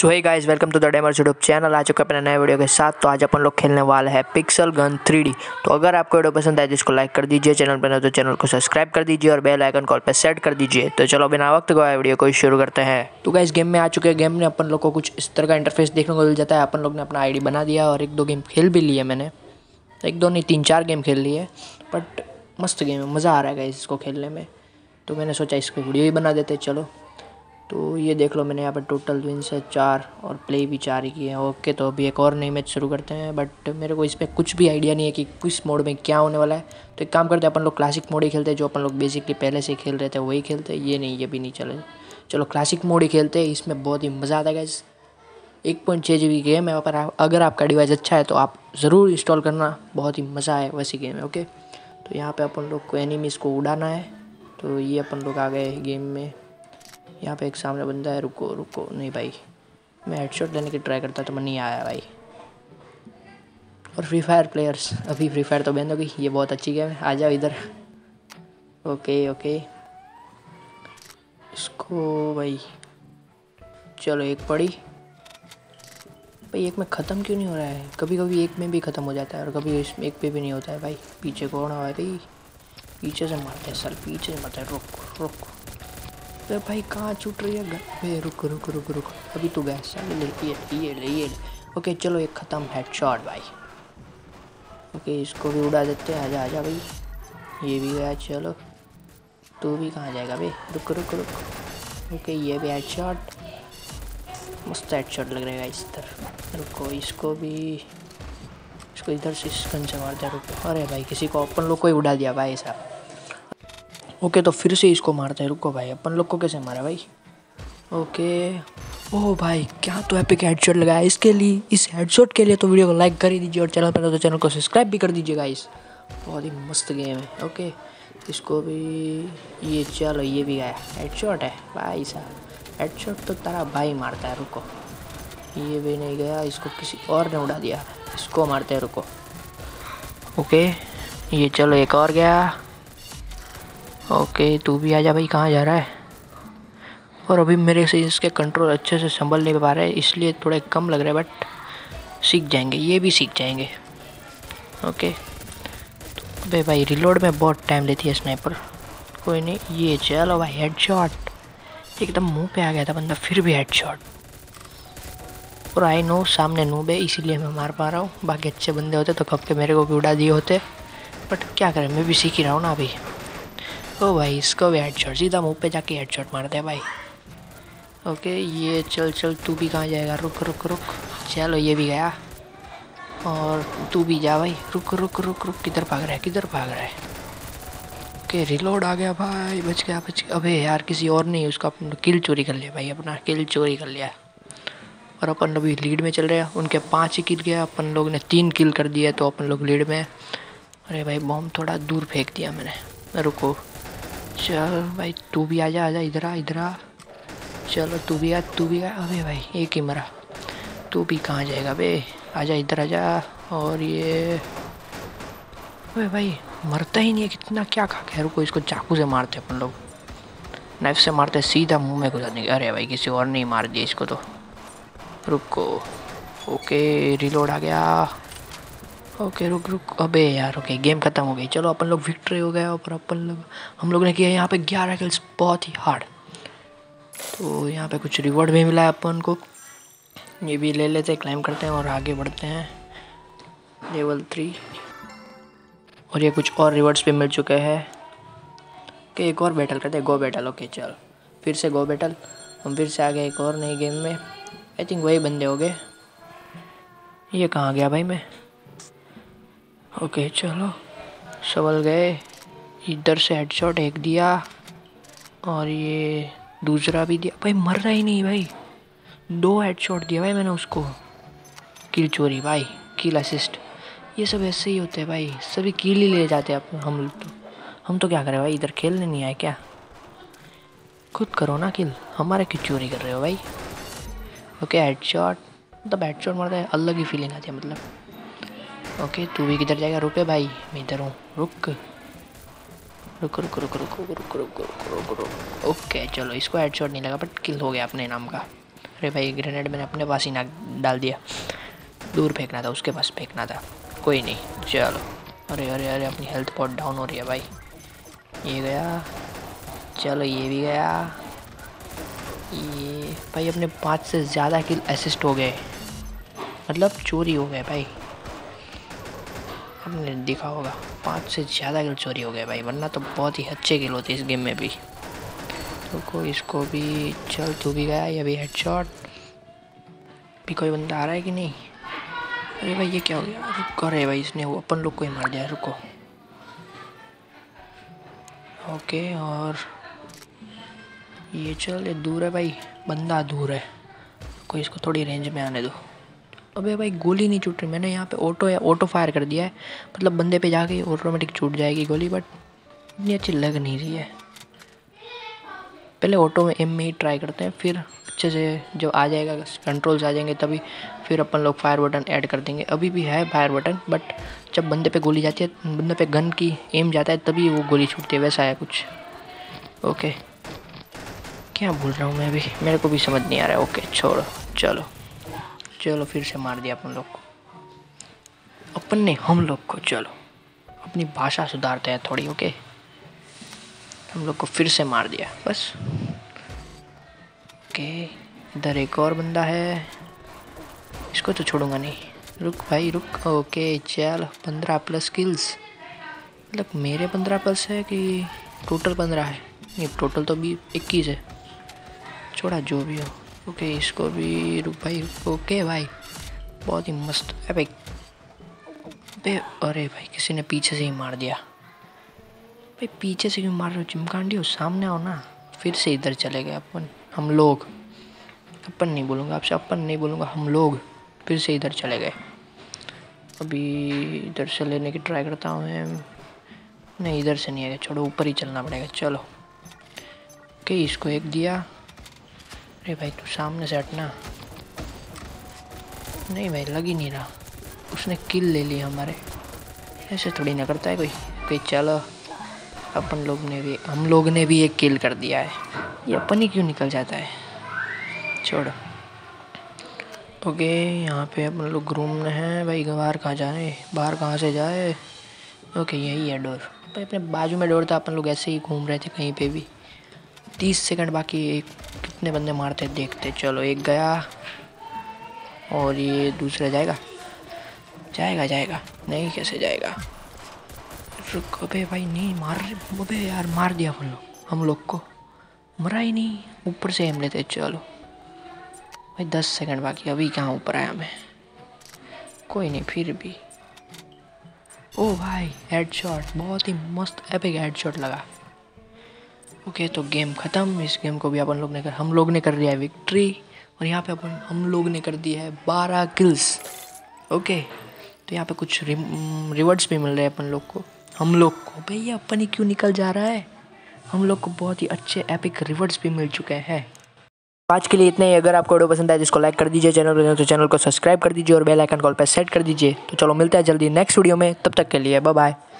So hey guys, welcome to the gamers YouTube channel. आ चुके अपने नए वीडियो के साथ। तो आज अपन लोग खेलने वाले हैं पिक्सल गन 3D। तो अगर आपको वीडियो पसंद आए तो इसको लाइक कर दीजिए, चैनल पर नए तो चैनल को सब्सक्राइब कर दीजिए और बेल आइकन कॉल पे सेट कर दीजिए। तो चलो बिना वक्त गवाए वीडियो को शुरू करते हैं। तो गाइस गेम में आ चुके हैं। गेम में अपन लोग को कुछ इस तरह का इंटरफेस देखने को मिल जाता है। अपन लोग ने अपना आईडी बना दिया और एक दो गेम खेल भी लिए। मैंने एक दो नहीं 3-4 गेम खेल लिए, बट मस्त गेम है, मज़ा आ रहा है गाइस इसको खेलने में। तो मैंने सोचा इसको वीडियो ही बना देते। चलो तो ये देख लो, मैंने यहाँ पर टोटल विन्स है 4 और प्ले भी 4 ही किए हैं। ओके, तो अभी एक और नई मैच शुरू करते हैं, बट मेरे को इस पर कुछ भी आइडिया नहीं है कि किस मोड में क्या होने वाला है। तो एक काम करते हैं, अपन लोग क्लासिक मोड ही खेलते हैं, जो अपन लोग बेसिकली पहले से खेल रहे थे वही खेलते हैं। ये नहीं, ये भी नहीं चले। चलो क्लासिक मोड ही खेलते हैं, इसमें बहुत ही मज़ा आता है गाइस। 1.6 GB गेम है। पर अगर आपका डिवाइस अच्छा है तो आप ज़रूर इंस्टॉल करना, बहुत ही मज़ा है वैसी गेम है। ओके, तो यहाँ पे अपन लोग को एनिमीज़ को उड़ाना है। तो ये अपन लोग आ गए गेम में। यहाँ पे एक सामने बंदा है। रुको रुको, नहीं भाई, मैं हेडशॉट देने की ट्राई करता तो मैं नहीं आया भाई। और फ्री फायर प्लेयर्स, अभी फ्री फायर तो बैन हो गई। ये बहुत अच्छी गेम है, आ जाओ इधर। ओके ओके, इसको भाई चलो एक पड़ी भाई। एक में ख़त्म क्यों नहीं हो रहा है? कभी कभी एक में भी ख़त्म हो जाता है और कभी इसमें एक पे भी नहीं होता है भाई। पीछे कौन आ भाई? पीछे से मारते हैं सर, पीछे से मारते हैं। रुक रुक, अरे भाई कहाँ छूट रही है घर? रुक रुक रुक रुक, अभी तो गया सर। ये ले। ओके चलो, एक ख़त्म, हेडशॉट भाई। ओके, इसको भी उड़ा देते हैं। आजा आजा भाई, ये भी गया। चलो तू भी कहाँ जाएगा भाई? रुक रुक रुक। ओके, ये भी हेडशॉट, मस्त हेडशॉट लग रहेगा इस तरफ। रुको, इसको भी, इसको इधर से इस गन से मारते हैं। रुको, अरे भाई किसी को अपन लोग को ही उड़ा दिया भाई साहब। ओके, तो फिर से इसको मारते हैं। रुको भाई, अपन लोग को कैसे मारा भाई? ओके, ओह भाई क्या तो एपिक हेडशॉट लगाया इसके लिए। इस हेडशॉट के लिए तो वीडियो को लाइक कर ही दीजिए और चैनल पर तो चैनल को सब्सक्राइब भी कर दीजिएगा। इस बहुत ही मस्त गेम है। ओके, इसको भी, ये चलो ये भी गया। हेडशॉट है भाई साहब, हेडशॉट तो तेरा भाई मारता है। रुको, ये भी नहीं गया, इसको किसी और ने उड़ा दिया। इसको मारते हैं। रुको, ओके, ये चलो एक और गया। ओके, तू भी आजा भाई, कहाँ जा रहा है? और अभी मेरे से इसके कंट्रोल अच्छे से संभल नहीं पा रहे, इसलिए थोड़े कम लग रहे हैं, बट सीख जाएंगे, ये भी सीख जाएंगे। ओके, तो अबे भाई रिलोड में बहुत टाइम लेती है स्नाइपर। कोई नहीं, ये चलो भाई हेडशॉट। एकदम मुंह पे आ गया था बंदा, फिर भी हेडशॉट। और आई नो सामने नूब है, इसीलिए मैं मार पा रहा हूँ। बाकी अच्छे बंदे होते तो कब के मेरे को भी उड़ा दिए होते, बट क्या करें, मैं भी सीख ही रहा हूँ ना अभी। ओ भाई, इसको भी हेडशॉट, सीधा मुंह पे जाके हेडशॉट मारते हैं भाई। ओके, ये चल चल, तू भी कहाँ जाएगा? रुक रुक रुक, चलो ये भी गया। और तू भी जा भाई। रुक रुक रुक रुक, किधर भाग रहा है, किधर भाग रहा है? ओके, रिलोड आ गया भाई, बच गया बच गया। अबे यार, किसी और ने उसका अपना किल चोरी कर लिया भाई, अपना किल चोरी कर लिया। और अपन अभी लीड में चल रहे हैं। उनके 5 ही किल किया, अपन लोग ने 3 किल कर दिया, तो अपन लोग लीड में। अरे भाई बॉम्ब थोड़ा दूर फेंक दिया मैंने। रुको, चल भाई तू भी आजा आजा, इधर आ इधर आ। चलो तू भी आ, तू भी आ। अबे भाई एक ही मरा, तू भी कहाँ जाएगा बे? आजा इधर आजा। और ये, अबे भाई मरता ही नहीं है, कितना क्या खा गया। रुको, इसको चाकू से मारते अपन लोग, नाइफ से मारते सीधा मुंह में घुसा देंगे। अरे भाई किसी और नहीं मार दिया इसको तो। रुको, ओके रिलोड आ गया। ओके रुक रुक, अबे यार ओके, गेम ख़त्म हो गई। चलो अपन लोग विक्ट्री हो गया। और हम लोग ने किया यहाँ पे 11 किल्स, बहुत ही हार्ड। तो यहाँ पे कुछ रिवॉर्ड भी मिला है अपन को, ये भी ले लेते हैं, क्लाइम करते हैं और आगे बढ़ते हैं लेवल 3। और ये कुछ और रिवॉर्ड्स भी मिल चुके हैं कि एक और बैटल करते हैं, गो बैटल। ओके चल, फिर से गो बैटल। हम फिर से आ गए एक और नई गेम में। आई थिंक वही बंदे हो गए। ये कहाँ गया भाई मैं? ओके चलो, संभल गए। इधर से हेडशॉट एक दिया और ये दूसरा भी दिया। भाई मर रहा ही नहीं भाई, 2 हेडशॉट दिया भाई मैंने उसको। किल चोरी भाई, किल असिस्ट, ये सब ऐसे ही होते हैं भाई, सभी किल ही ले जाते हैं हम तो क्या करें भाई, इधर खेलने नहीं आए क्या? खुद करो ना किल, हमारे क्यों चोरी कर रहे हो भाई? ओके हेडशॉट, मतलब हेडशॉट मारता है, अलग ही फीलिंग आती है मतलब। ओके, तू भी किधर जाएगा? रुके भाई, मैं इधर हूँ। रुक रुक रुक रुक रुक रुक रुक रुक रुक रुक रुक। ओके चलो, इसको हेडशॉट नहीं लगा बट किल हो गया अपने नाम का। अरे भाई ग्रेनेड मैंने अपने पास ही ना डाल दिया, दूर फेंकना था, उसके पास फेंकना था। कोई नहीं, चलो। अरे अरे अरे अपनी हेल्थ बहुत डाउन हो रही है भाई। ये गया, चलो ये भी गया। ये भाई अपने 5 से ज़्यादा किल असिस्ट हो गए, मतलब चोरी हो गए भाई। आपने देखा होगा 5 से ज़्यादा किल चोरी हो गए भाई, वरना तो बहुत ही अच्छे किल होते इस गेम में भी। तो इसको भी, चल तू भी गया, ये भी हेडशॉट। भी कोई बंदा आ रहा है कि नहीं? अरे भाई ये क्या हो गया? रुको, अरे भाई इसने वो अपन लोग को ही मार दिया। रुको, ओके। और ये चल, ये दूर है भाई, बंदा दूर है, कोई इसको थोड़ी रेंज में आने दो। अबे भाई गोली नहीं छूट रही, मैंने यहाँ पे ऑटो फायर कर दिया है, मतलब बंदे पे जाके ऑटोमेटिक छूट जाएगी गोली, बट इतनी अच्छी लग नहीं रही है। पहले ऑटो में एम में ही ट्राई करते हैं, फिर अच्छे से जब आ जाएगा, कंट्रोल्स आ जाएंगे, तभी फिर अपन लोग फायर बटन ऐड कर देंगे। अभी भी है फायर बटन, बट जब बंदे पे गोली जाती है, बंदे पे गन की एम जाता है, तभी वो गोली छूटती है, वैसा है कुछ। ओके, क्या बोल रहा हूँ मैं भी, मेरे को भी समझ नहीं आ रहा है। ओके छोड़ो, चलो चलो, फिर से मार दिया अपन लोग को, अपन ने हम लोग को। चलो अपनी भाषा सुधारते हैं थोड़ी। ओके, हम लोग को फिर से मार दिया बस। ओके, इधर एक और बंदा है, इसको तो छोड़ूंगा नहीं। रुक भाई रुक। ओके चल, 15 प्लस स्किल्स, मतलब मेरे 15 प्लस है कि टोटल 15 है? नहीं, टोटल तो भी 21 है, छोड़ा जो भी हो। ओके, इसको भी, रुक भाई। ओके भाई, बहुत ही मस्त है भाई। अरे भाई किसी ने पीछे से ही मार दिया भाई। पीछे से क्यों मार रहे हो चिमकांडी हो? सामने आओ ना। फिर से इधर चले गए अपन, हम लोग। अपन नहीं बोलूँगा आपसे, अपन नहीं बोलूँगा, हम लोग फिर से इधर चले गए। अभी इधर से लेने की ट्राई करता हूँ मैं। नहीं, इधर से नहीं आएगा, छोड़ो, ऊपर ही चलना पड़ेगा। चलो ओके, इसको एक दिया। अरे भाई तू सामने से हटना। नहीं भाई, लग ही नहीं रहा, उसने किल ले लिया हमारे। ऐसे थोड़ी ना करता है कोई। कोई चलो, हम लोग ने भी एक किल कर दिया है। ये अपन ही क्यों निकल जाता है, छोड़ो। ओके, यहाँ पे अपन लोग रूम में हैं भाई। बाहर कहाँ जाए, बाहर कहाँ से जाए? ओके, यही है डोर भाई, अपने बाजू में डोर था। अपन लोग ऐसे ही घूम रहे थे कहीं पे भी। 30 सेकंड बाकी, एक कितने बंदे मारते देखते। चलो एक गया, और ये दूसरा जाएगा। जाएगा नहीं, कैसे जाएगा? रुको बे भाई, नहीं मार रहे। अबे यार, मार दिया हम लोग को, मरा ही नहीं। ऊपर से एम लेते। चलो भाई 10 सेकंड बाकी, अभी कहाँ ऊपर आया मैं? कोई नहीं, फिर भी। ओ भाई हेडशॉट, बहुत ही मस्त एपिक हेडशॉट लगा। ओके, तो गेम ख़त्म। इस गेम को भी हम लोग ने कर दिया है विक्ट्री। और यहाँ पे हम लोग ने कर दिया है 12 किल्स। ओके, तो यहाँ पे कुछ रिवॉर्ड्स भी मिल रहे हैं अपन लोग को। हम लोग को भैया, अपन ही क्यों निकल जा रहा है? हम लोग को बहुत ही अच्छे एपिक रिवॉर्ड्स भी मिल चुके हैं। आज के लिए इतना ही। अगर आपको वीडियो पसंद आए तो इसको लाइक कर दीजिए, चैनल को सब्सक्राइब कर दीजिए और बेल आइकन कॉल पर सेट कर दीजिए। तो चलो मिलते हैं जल्दी नेक्स्ट वीडियो में, तब तक के लिए बाय बाय।